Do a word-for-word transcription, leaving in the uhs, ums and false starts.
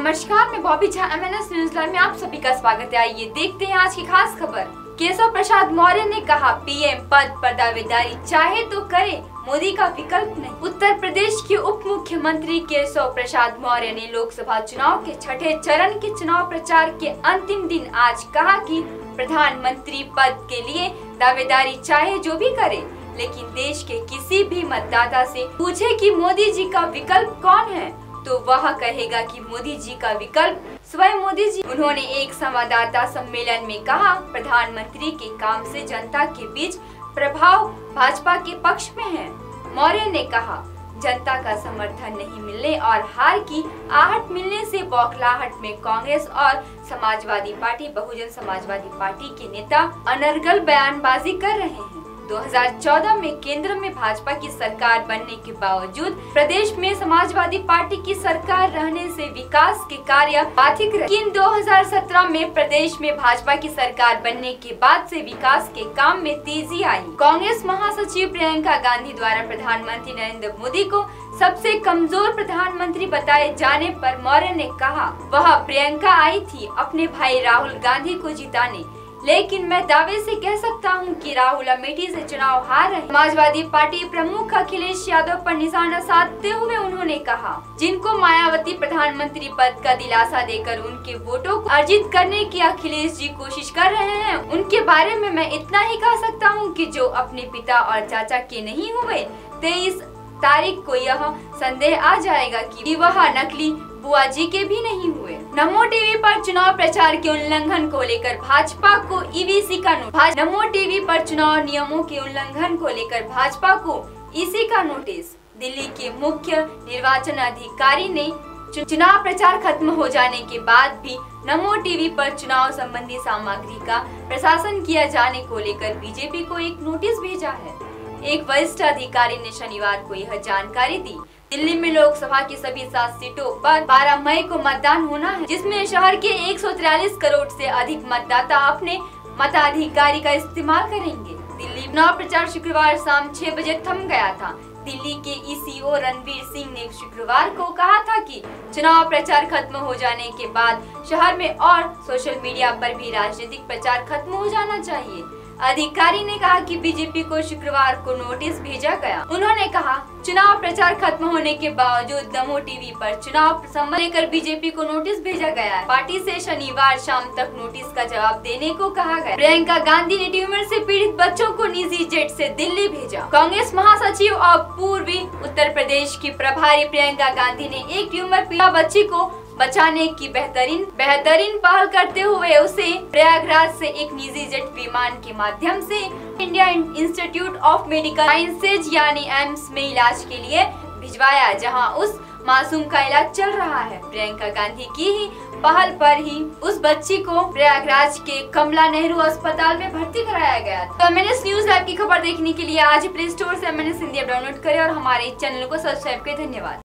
नमस्कार, मैं Bobby Jha M N S news live में आप सभी का स्वागत है। आइए देखते हैं आज की खास खबर। केशव प्रसाद मौर्य ने कहा, पीएम पद पर दावेदारी चाहे तो करे, मोदी का विकल्प नहीं। उत्तर प्रदेश के उप मुख्यमंत्री केशव प्रसाद मौर्य ने लोकसभा चुनाव के छठे चरण के चुनाव प्रचार के अंतिम दिन आज कहा कि प्रधानमंत्री पद के लिए दावेदारी चाहे जो भी करे, लेकिन देश के किसी भी मतदाता से पूछे कि मोदी जी का विकल्प कौन है तो वह कहेगा कि मोदी जी का विकल्प स्वयं मोदी जी। उन्होंने एक संवाददाता सम्मेलन में कहा, प्रधानमंत्री के काम से जनता के बीच प्रभाव भाजपा के पक्ष में है। मौर्य ने कहा, जनता का समर्थन नहीं मिलने और हार की आहट मिलने से बौखलाहट में कांग्रेस और समाजवादी पार्टी बहुजन समाजवादी पार्टी के नेता अनर्गल बयानबाजी कर रहे हैं। दो हज़ार चौदह में केंद्र में भाजपा की सरकार बनने के बावजूद प्रदेश में समाजवादी पार्टी की सरकार रहने से विकास के कार्य बाधित रहे। लेकिन दो हज़ार सत्रह में प्रदेश में भाजपा की सरकार बनने के बाद से विकास के काम में तेजी आई। कांग्रेस महासचिव प्रियंका गांधी द्वारा प्रधानमंत्री नरेंद्र मोदी को सबसे कमजोर प्रधानमंत्री बताए जाने पर मौर्य ने कहा, वह प्रियंका आई थी अपने भाई राहुल गांधी को जिताने, लेकिन मैं दावे से कह सकता हूं कि राहुल अमेठी से चुनाव हार रहे। समाजवादी पार्टी प्रमुख अखिलेश यादव पर निशाना साधते हुए उन्होंने कहा, जिनको मायावती प्रधानमंत्री पद का दिलासा देकर उनके वोटों को अर्जित करने की अखिलेश जी कोशिश कर रहे हैं, उनके बारे में मैं इतना ही कह सकता हूं कि जो अपने पिता और चाचा के नहीं हुए, तेईस तारीख को यह संदेह आ जाएगा कि वह नकली बुआ जी के भी नहीं हुए। नमो टीवी पर चुनाव प्रचार के उल्लंघन को लेकर भाजपा को ई वी सी का नोटिस। नमो टीवी पर चुनाव नियमों के उल्लंघन को लेकर भाजपा को ई सी का नोटिस। दिल्ली के मुख्य निर्वाचन अधिकारी ने चुनाव प्रचार खत्म हो जाने के बाद भी नमो टीवी पर चुनाव संबंधी सामग्री का प्रशासन किया जाने को लेकर बीजेपी को एक नोटिस भेजा है। एक वरिष्ठ अधिकारी ने शनिवार को यह जानकारी दी। दिल्ली में लोकसभा की सभी सात सीटों पर बारह मई को मतदान होना है, जिसमें शहर के एक सौ तिरालीस करोड़ से अधिक मतदाता अपने मताधिकार का इस्तेमाल करेंगे। दिल्ली चुनाव प्रचार शुक्रवार शाम छह बजे थम गया था। दिल्ली के ई सी ओ रणवीर सिंह ने शुक्रवार को कहा था कि चुनाव प्रचार खत्म हो जाने के बाद शहर में और सोशल मीडिया पर भी राजनीतिक प्रचार खत्म हो जाना चाहिए। अधिकारी ने कहा कि बीजेपी को शुक्रवार को नोटिस भेजा गया। उन्होंने कहा, चुनाव प्रचार खत्म होने के बावजूद नमो टीवी पर चुनाव संबंध लेकर बीजेपी को नोटिस भेजा गया है। पार्टी से शनिवार शाम तक नोटिस का जवाब देने को कहा गया। प्रियंका गांधी ने ट्यूमर से पीड़ित बच्चों को निजी जेट से दिल्ली भेजा। कांग्रेस महासचिव और पूर्वी उत्तर प्रदेश की प्रभारी प्रियंका गांधी ने एक ट्यूमर पीड़ित बच्ची को बचाने की बेहतरीन बेहतरीन पहल करते हुए उसे प्रयागराज से एक निजी जेट विमान के माध्यम से India Institute of Medical Sciences यानी एम्स में इलाज के लिए भिजवाया, जहां उस मासूम का इलाज चल रहा है। प्रियंका गांधी की ही पहल पर ही उस बच्ची को प्रयागराज के कमला नेहरू अस्पताल में भर्ती कराया गया। तो M N S news live की खबर देखने के लिए आज प्ले स्टोर से M N S Hindi download करें और हमारे चैनल को सब्सक्राइब करें। धन्यवाद।